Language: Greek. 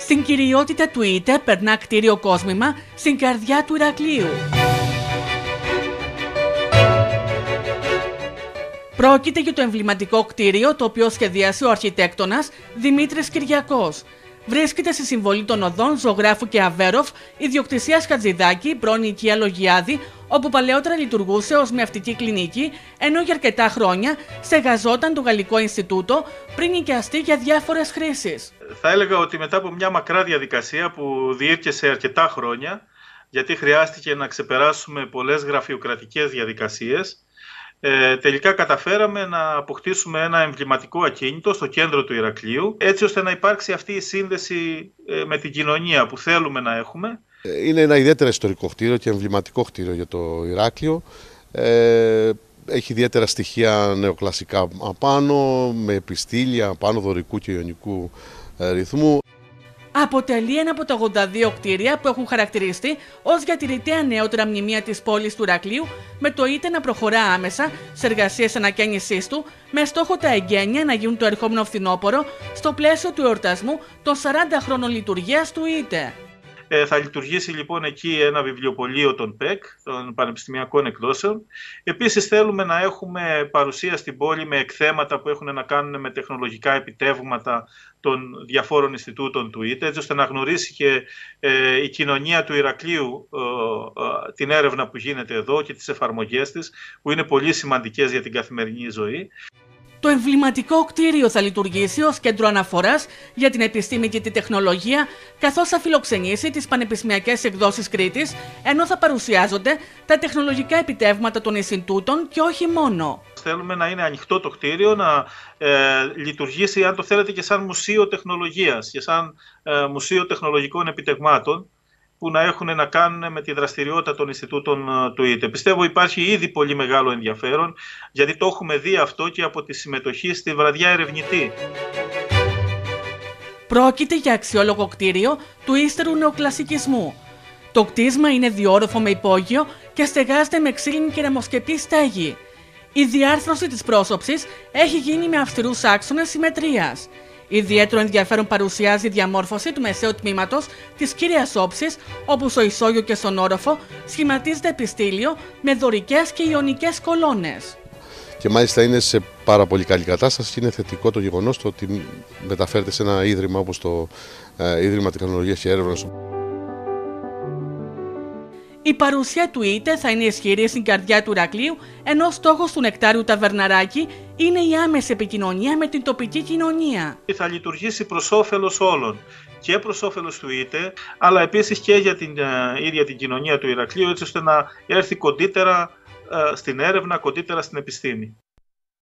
Στην κυριότητα του ΙΤΕ περνά κτίριο κόσμημα στην καρδιά του Ηρακλείου. Πρόκειται για το εμβληματικό κτίριο το οποίο σχεδίασε ο αρχιτέκτονας Δημήτρης Κυριακός. Βρίσκεται στη συμβολή των οδών Ζωγράφου και Αβέροφ, ιδιοκτησίας Χατζηδάκη, πρώην οικία Λογιάδη, όπου παλαιότερα λειτουργούσε ως μυαυτική κλινική, ενώ για αρκετά χρόνια στεγαζόταν το Γαλλικό Ινστιτούτο πριν νοικιαστεί για διάφορες χρήσεις. Θα έλεγα ότι μετά από μια μακρά διαδικασία που διήρκεσε αρκετά χρόνια, γιατί χρειάστηκε να ξεπεράσουμε πολλές γραφειοκρατικές διαδικασίες, τελικά καταφέραμε να αποκτήσουμε ένα εμβληματικό ακίνητο στο κέντρο του Ηρακλείου, έτσι ώστε να υπάρξει αυτή η σύνδεση με την κοινωνία που θέλουμε να έχουμε. Είναι ένα ιδιαίτερα ιστορικό κτίριο και εμβληματικό κτίριο για το Ηράκλειο. Έχει ιδιαίτερα στοιχεία νεοκλασικά απάνω, με επιστήλια πάνω δωρικού και ιωνικού ρυθμού. Αποτελεί ένα από τα 82 κτίρια που έχουν χαρακτηριστεί ως διατηρητέα νεότερα μνημεία της πόλης του Ηρακλείου, με το ΙΤΕ να προχωρά άμεσα σε εργασίες ανακαίνισής του, με στόχο τα εγγένεια να γίνουν το ερχόμενο φθινόπωρο στο πλαίσιο του εορτασμού των 40 χρόνων λειτουργίας του ΙΤΕ. Θα λειτουργήσει λοιπόν εκεί ένα βιβλιοπωλείο των ΠΕΚ, των Πανεπιστημιακών Εκδόσεων. Επίσης θέλουμε να έχουμε παρουσία στην πόλη με εκθέματα που έχουν να κάνουν με τεχνολογικά επιτεύγματα των διαφόρων Ινστιτούτων του ΙΤΕ, έτσι ώστε να γνωρίσει και η κοινωνία του Ηρακλείου την έρευνα που γίνεται εδώ και τις εφαρμογές της, που είναι πολύ σημαντικές για την καθημερινή ζωή. Το εμβληματικό κτίριο θα λειτουργήσει ως κέντρο αναφοράς για την επιστήμη και τη τεχνολογία, καθώς θα φιλοξενήσει τις πανεπιστημιακές εκδόσεις Κρήτης, ενώ θα παρουσιάζονται τα τεχνολογικά επιτεύγματα των Ινστιτούτων και όχι μόνο. Θέλουμε να είναι ανοιχτό το κτίριο, να λειτουργήσει, αν το θέλετε, και σαν μουσείο τεχνολογίας και σαν μουσείο τεχνολογικών επιτευγμάτων, που να έχουν να κάνουν με τη δραστηριότητα των Ινστιτούτων του ΙΤΕ. Πιστεύω υπάρχει ήδη πολύ μεγάλο ενδιαφέρον, γιατί το έχουμε δει αυτό και από τη συμμετοχή στη βραδιά ερευνητή. Πρόκειται για αξιόλογο κτίριο του ύστερου νεοκλασικισμού. Το κτίσμα είναι διόροφο με υπόγειο και στεγάζεται με ξύλινη και ρεμοσκεπή στέγη. Η διάρθρωση της πρόσωψης έχει γίνει με αυστηρούς άξονες συμμετρίας. Ιδιαίτερο ενδιαφέρον παρουσιάζει η διαμόρφωση του μεσαίου τμήματος της κύριας όψης, όπου στο ισόγειο και στον όροφο σχηματίζεται επιστήλιο με δωρικές και ιωνικές κολόνες. Και μάλιστα είναι σε πάρα πολύ καλή κατάσταση και είναι θετικό το γεγονός το ότι μεταφέρεται σε ένα ίδρυμα όπως το Ίδρυμα Τεχνολογίας και Έρευνας. Η παρουσία του ΙΤΕ θα είναι ισχυρή στην καρδιά του Ηρακλείου, ενώ στόχος του Νεκτάριου Ταβερναράκη είναι η άμεση επικοινωνία με την τοπική κοινωνία. Θα λειτουργήσει προς όφελος όλων, και προς όφελος του ΙΤΕ, αλλά επίσης και για την ίδια την κοινωνία του Ηρακλείου, έτσι ώστε να έρθει κοντύτερα στην έρευνα, κοντύτερα στην επιστήμη.